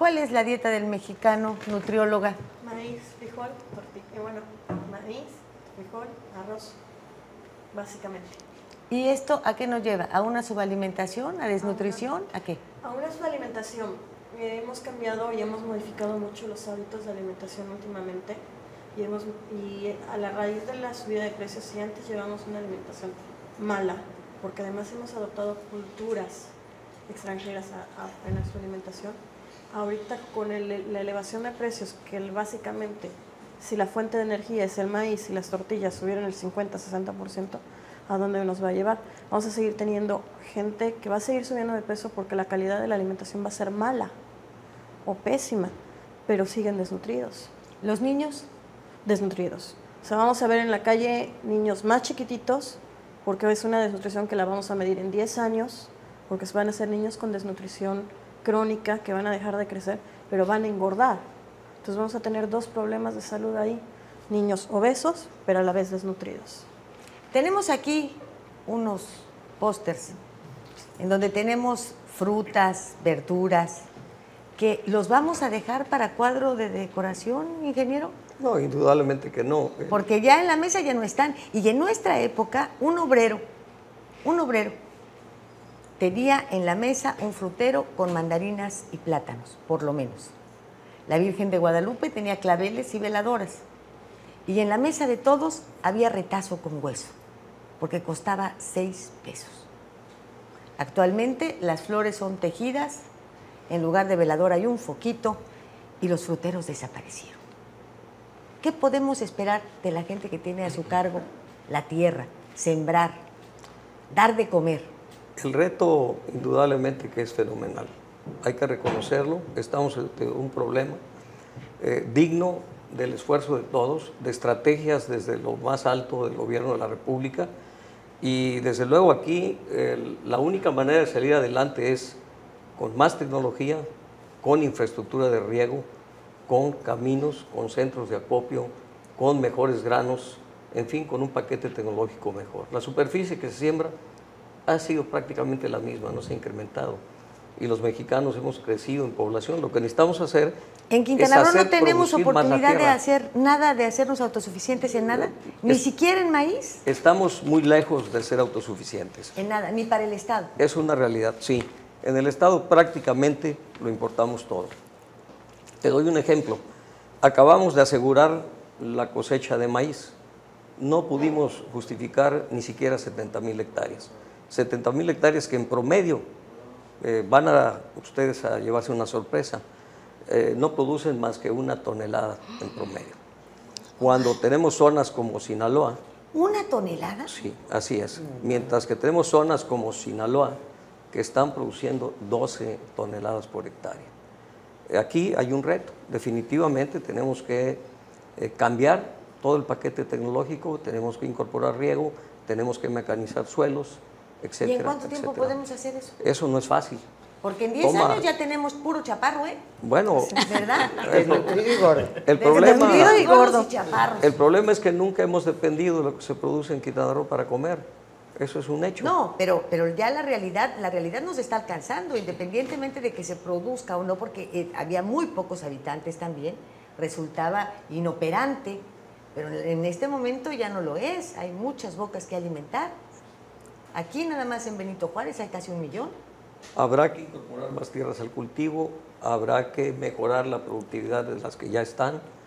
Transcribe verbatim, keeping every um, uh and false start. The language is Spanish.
¿Cuál es la dieta del mexicano, nutrióloga? Maíz, frijol, tortilla, bueno, maíz, frijol, arroz, básicamente. ¿Y esto a qué nos lleva? ¿A una subalimentación? ¿A desnutrición? ¿A qué? A una subalimentación. Eh, hemos cambiado y hemos modificado mucho los hábitos de alimentación últimamente y, hemos, y a la raíz de la subida de precios, si antes llevamos una alimentación mala, porque además hemos adoptado culturas extranjeras a, a, en nuestra alimentación, ahorita con el, la elevación de precios, que el, básicamente si la fuente de energía es el maíz y las tortillas subieron el cincuenta a sesenta por ciento, ¿a dónde nos va a llevar? Vamos a seguir teniendo gente que va a seguir subiendo de peso porque la calidad de la alimentación va a ser mala o pésima, pero siguen desnutridos. ¿Los niños? Desnutridos. O sea, vamos a ver en la calle niños más chiquititos, porque es una desnutrición que la vamos a medir en diez años, porque van a ser niños con desnutrición crónica que van a dejar de crecer, pero van a engordar. Entonces vamos a tener dos problemas de salud ahí, niños obesos, pero a la vez desnutridos. Tenemos aquí unos pósters en donde tenemos frutas, verduras, que los vamos a dejar para cuadro de decoración, ingeniero. No, indudablemente que no. Porque ya en la mesa ya no están. Y en nuestra época, un obrero, un obrero, tenía en la mesa un frutero con mandarinas y plátanos, por lo menos. La Virgen de Guadalupe tenía claveles y veladoras. Y en la mesa de todos había retazo con hueso, porque costaba seis pesos. Actualmente las flores son tejidas, en lugar de velador hay un foquito y los fruteros desaparecieron. ¿Qué podemos esperar de la gente que tiene a su cargo la tierra, sembrar, dar de comer? El reto indudablemente que es fenomenal. Hay que reconocerlo, estamos ante un problema eh, digno del esfuerzo de todos, de estrategias desde lo más alto del gobierno de la República, y desde luego aquí eh, la única manera de salir adelante es con más tecnología, con infraestructura de riego, con caminos, con centros de acopio, con mejores granos, en fin, con un paquete tecnológico mejor. La superficie que se siembra ha sido prácticamente la misma, no se ha incrementado. Y los mexicanos hemos crecido en población. Lo que necesitamos hacer en Quintana Roo no tenemos oportunidad de tierra. hacer nada, de hacernos autosuficientes en nada, ni es, siquiera en maíz. Estamos muy lejos de ser autosuficientes. En nada, ni para el Estado. Es una realidad, sí. En el Estado prácticamente lo importamos todo. Te doy un ejemplo. Acabamos de asegurar la cosecha de maíz. No pudimos justificar ni siquiera setenta mil hectáreas. setenta mil hectáreas que en promedio eh, van a ustedes a llevarse una sorpresa. Eh, no producen más que una tonelada en promedio. Cuando tenemos zonas como Sinaloa... ¿Una tonelada? Sí, así es. Mientras que tenemos zonas como Sinaloa que están produciendo doce toneladas por hectárea. Aquí hay un reto. Definitivamente tenemos que eh, cambiar todo el paquete tecnológico, tenemos que incorporar riego, tenemos que mecanizar suelos, etcétera. ¿Y en cuánto tiempo etcétera. podemos hacer eso? Eso no es fácil. Porque en diez Toma. años ya tenemos puro chaparro, ¿eh? Bueno, ¿verdad? Desnutrido y gordo. El problema, Desnutrido y gordos y chaparros. el problema es que nunca hemos dependido de lo que se produce en Quintana Roo para comer. Eso es un hecho. No, pero, pero ya la realidad, la realidad nos está alcanzando, independientemente de que se produzca o no, porque eh, había muy pocos habitantes también, resultaba inoperante, pero en este momento ya no lo es, hay muchas bocas que alimentar. Aquí nada más en Benito Juárez hay casi un millón. Habrá que incorporar más tierras al cultivo, habrá que mejorar la productividad de las que ya están.